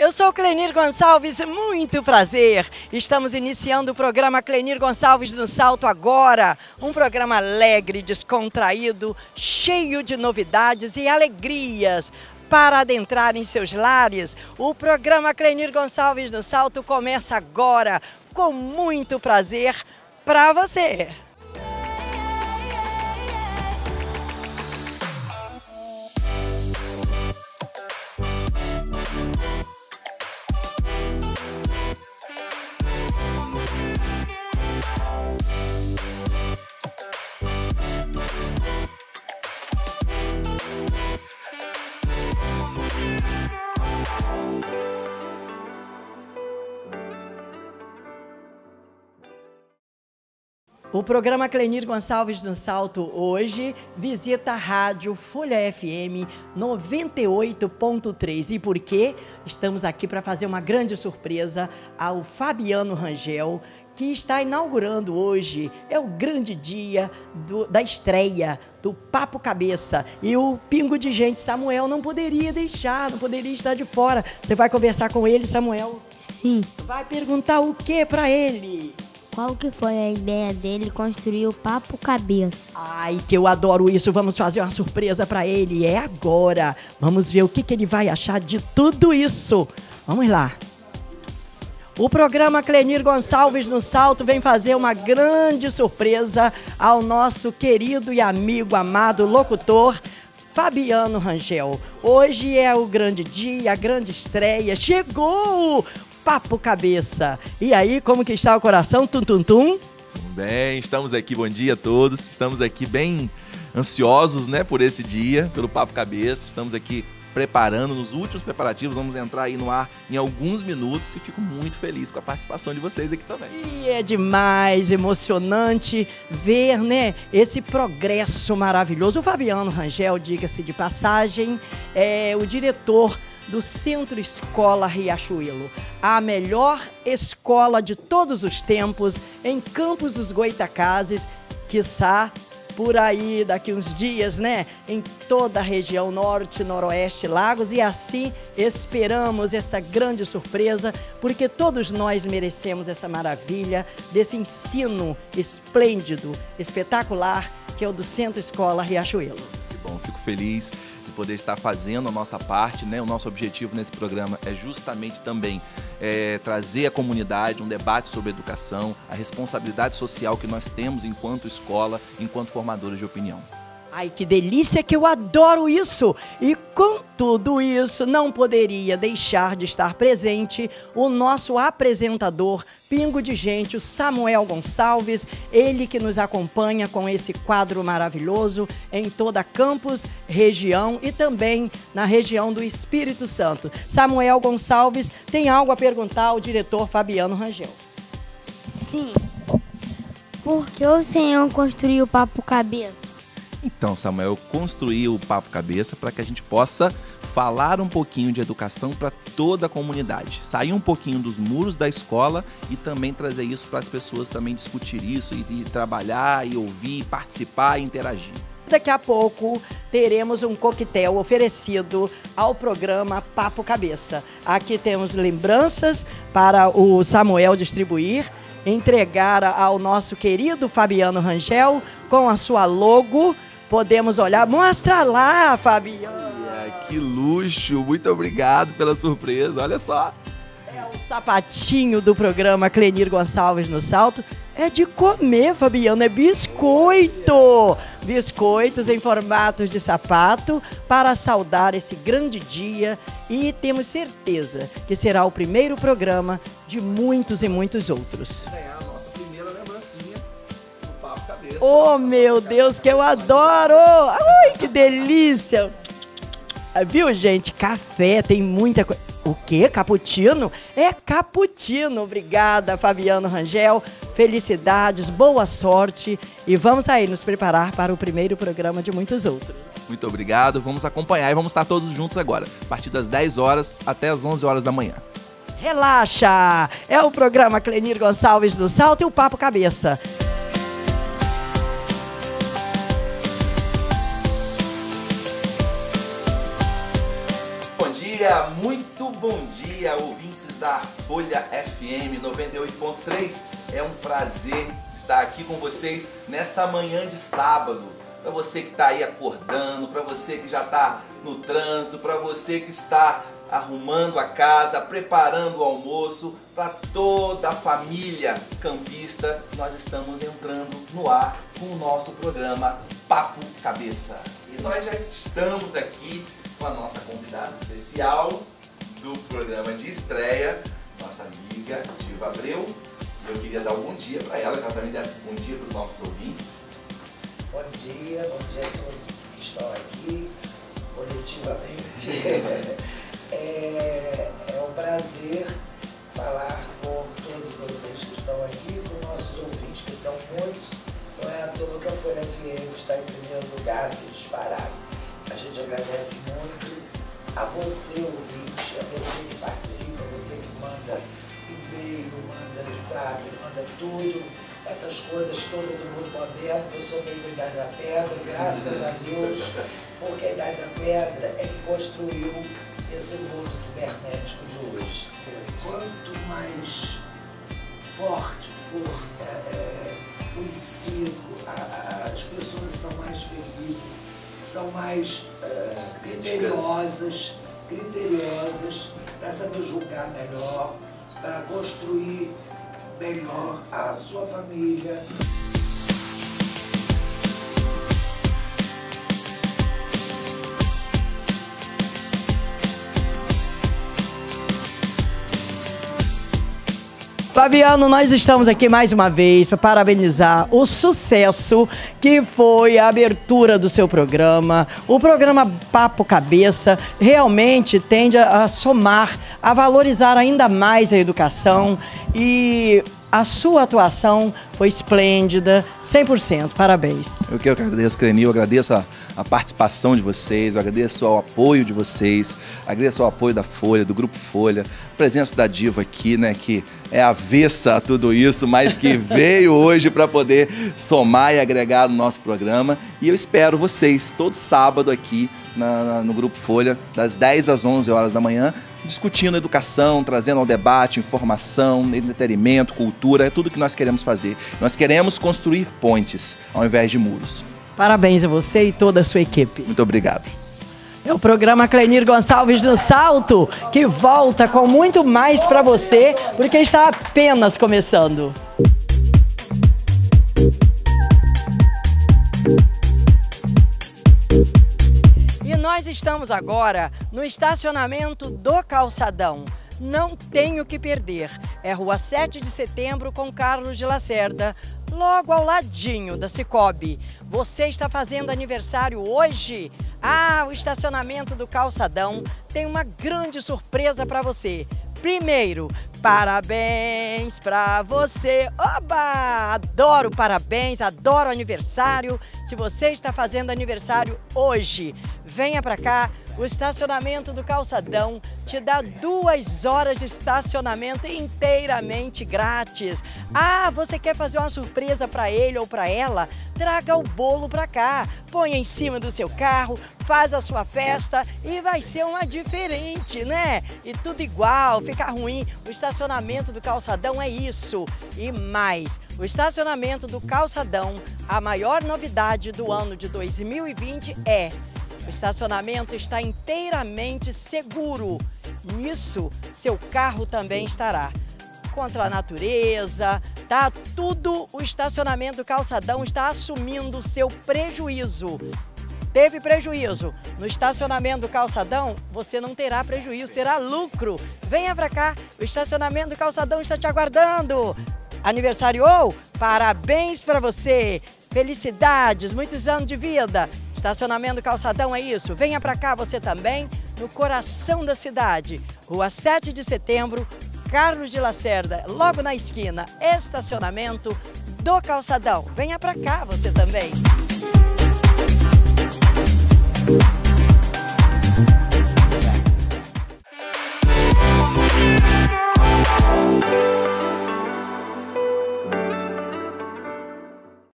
Eu sou Clenir Gonçalves, muito prazer. Estamos iniciando o programa Clenir Gonçalves no Salto agora. Um programa alegre, descontraído, cheio de novidades e alegrias. Para adentrar em seus lares, o programa Clenir Gonçalves no Salto começa agora, com muito prazer para você. O programa Clenir Gonçalves no Salto hoje visita a rádio Folha FM 98.3. E por quê? Estamos aqui para fazer uma grande surpresa ao Fabiano Rangel, que está inaugurando hoje. É o grande dia da estreia do Papo Cabeça. E o Pingo de Gente Samuel não poderia deixar, não poderia estar de fora. Você vai conversar com ele, Samuel? Sim. Vai perguntar o que para ele? Qual que foi a ideia dele construir o Papo Cabeça? Ai, que eu adoro isso. Vamos fazer uma surpresa para ele. É agora. Vamos ver o que ele vai achar de tudo isso. Vamos lá. O programa Clenir Gonçalves no Salto vem fazer uma grande surpresa ao nosso querido e amigo, amado locutor, Fabiano Rangel. Hoje é o grande dia, a grande estreia. Chegou! Papo Cabeça. E aí, como que está o coração? Tum, tum, tum? Bem, estamos aqui, bom dia a todos. Estamos aqui bem ansiosos, né, por esse dia, pelo Papo Cabeça. Estamos aqui preparando, nos últimos preparativos. Vamos entrar aí no ar em alguns minutos e fico muito feliz com a participação de vocês aqui também. E é demais, emocionante ver, né, esse progresso maravilhoso. O Fabiano Rangel, diga-se de passagem, é o diretor do Centro Escola Riachuelo, a melhor escola de todos os tempos em Campos dos Goitacazes, quiçá por aí daqui uns dias, né, em toda a região norte, noroeste, Lagos, e assim esperamos essa grande surpresa, porque todos nós merecemos essa maravilha desse ensino esplêndido, espetacular, que é o do Centro Escola Riachuelo. Que bom, fico feliz poder estar fazendo a nossa parte, né? O nosso objetivo nesse programa é justamente também trazer à comunidade um debate sobre educação, a responsabilidade social que nós temos enquanto escola, enquanto formadores de opinião. Ai, que delícia, que eu adoro isso! E com tudo isso, não poderia deixar de estar presente o nosso apresentador, Pingo de Gente, o Samuel Gonçalves, ele que nos acompanha com esse quadro maravilhoso em toda Campos, região e também na região do Espírito Santo. Samuel Gonçalves tem algo a perguntar ao diretor Fabiano Rangel. Sim. Por que o senhor construiu o Papo Cabeça? Então, Samuel, eu construí o Papo Cabeça para que a gente possa falar um pouquinho de educação para toda a comunidade. Sair um pouquinho dos muros da escola e também trazer isso para as pessoas também discutir isso e trabalhar, e ouvir, e participar e interagir. Daqui a pouco teremos um coquetel oferecido ao programa Papo Cabeça. Aqui temos lembranças para o Samuel distribuir, entregar ao nosso querido Fabiano Rangel com a sua logo. Podemos olhar, mostra lá, Fabiano. Que luxo, muito obrigado pela surpresa, olha só. É o sapatinho do programa Clenir Gonçalves no Salto. É de comer, Fabiano, é biscoito. Biscoitos em formatos de sapato para saudar esse grande dia. E temos certeza que será o primeiro programa de muitos e muitos outros. Oh, meu Deus, que eu adoro! Ai, que delícia! Viu, gente? Café, tem muita coisa. O quê? Cappuccino? É cappuccino. Obrigada, Fabiano Rangel. Felicidades, boa sorte. E vamos aí nos preparar para o primeiro programa de muitos outros. Muito obrigado. Vamos acompanhar e vamos estar todos juntos agora, a partir das 10 horas até as 11 horas da manhã. Relaxa! É o programa Clenir Gonçalves do Salto e o Papo Cabeça. Bom dia, muito bom dia, ouvintes da Folha FM 98.3. É um prazer estar aqui com vocês nessa manhã de sábado. Para você que está aí acordando, para você que já está no trânsito, para você que está arrumando a casa, preparando o almoço, para toda a família campista, nós estamos entrando no ar com o nosso programa Papo Cabeça. E nós já estamos aqui com a nossa convidada especial do programa de estreia, nossa amiga Diva Abreu. E eu queria dar um bom dia para ela, que ela também desse um bom dia para os nossos ouvintes. Bom dia a todos que estão aqui, coletivamente. É um prazer falar com todos vocês que estão aqui, com nossos ouvintes, que são muitos. Não é à toa que a Folha FM está em primeiro lugar, se disparar. A gente agradece muito a você, ouvinte, a você que participa, a você que manda e-mail, manda zap, manda tudo. Essas coisas todas do grupo aberto. Eu sou meio da Idade da Pedra, graças a Deus, porque a Idade da Pedra é que construiu esse mundo cibernético de hoje. Quanto mais forte for o ensino, as pessoas são mais felizes, são mais criteriosas para saber julgar melhor, para construir melhor a sua família. Fabiano, nós estamos aqui mais uma vez para parabenizar o sucesso que foi a abertura do seu programa. O programa Papo Cabeça realmente tende a somar, a valorizar ainda mais a educação, e a sua atuação foi esplêndida, 100%. Parabéns. Eu que agradeço, Clenil, eu agradeço a participação de vocês, eu agradeço o apoio de vocês, agradeço o apoio da Folha, do Grupo Folha, a presença da Diva aqui, né, que é avessa a tudo isso, mas que veio hoje para poder somar e agregar no nosso programa. E eu espero vocês todo sábado aqui no Grupo Folha, das 10 às 11 horas da manhã, discutindo educação, trazendo ao debate informação, entretenimento, cultura, é tudo que nós queremos fazer. Nós queremos construir pontes ao invés de muros. Parabéns a você e toda a sua equipe. Muito obrigado. É o programa Clenir Gonçalves no Salto, que volta com muito mais para você, porque está apenas começando. E nós estamos agora no estacionamento do Calçadão. Não tem o que perder. É Rua 7 de Setembro com Carlos de Lacerda, logo ao ladinho da Cicobi. Você está fazendo aniversário hoje? O estacionamento do Calçadão tem uma grande surpresa para você. Primeiro, parabéns para você. Oba! Adoro parabéns, adoro aniversário. Se você está fazendo aniversário hoje, venha para cá. O estacionamento do Calçadão te dá 2 horas de estacionamento inteiramente grátis. Você quer fazer uma surpresa para ele ou para ela? Traga o bolo para cá, põe em cima do seu carro, faz a sua festa e vai ser uma diferente, né? E tudo igual, fica ruim. O estacionamento do Calçadão é isso e mais. O estacionamento do Calçadão, a maior novidade do ano de 2020 é: o estacionamento está inteiramente seguro. Nisso, seu carro também estará. Contra a natureza, tá? Tudo, o estacionamento do Calçadão está assumindo o seu prejuízo. Teve prejuízo no estacionamento do Calçadão, você não terá prejuízo, terá lucro. Venha pra cá, o estacionamento do Calçadão está te aguardando. Aniversariou? Parabéns para você! Felicidades, muitos anos de vida! Estacionamento do Calçadão é isso. Venha pra cá você também, no coração da cidade. Rua 7 de Setembro, Carlos de Lacerda, logo na esquina. Estacionamento do Calçadão. Venha pra cá você também.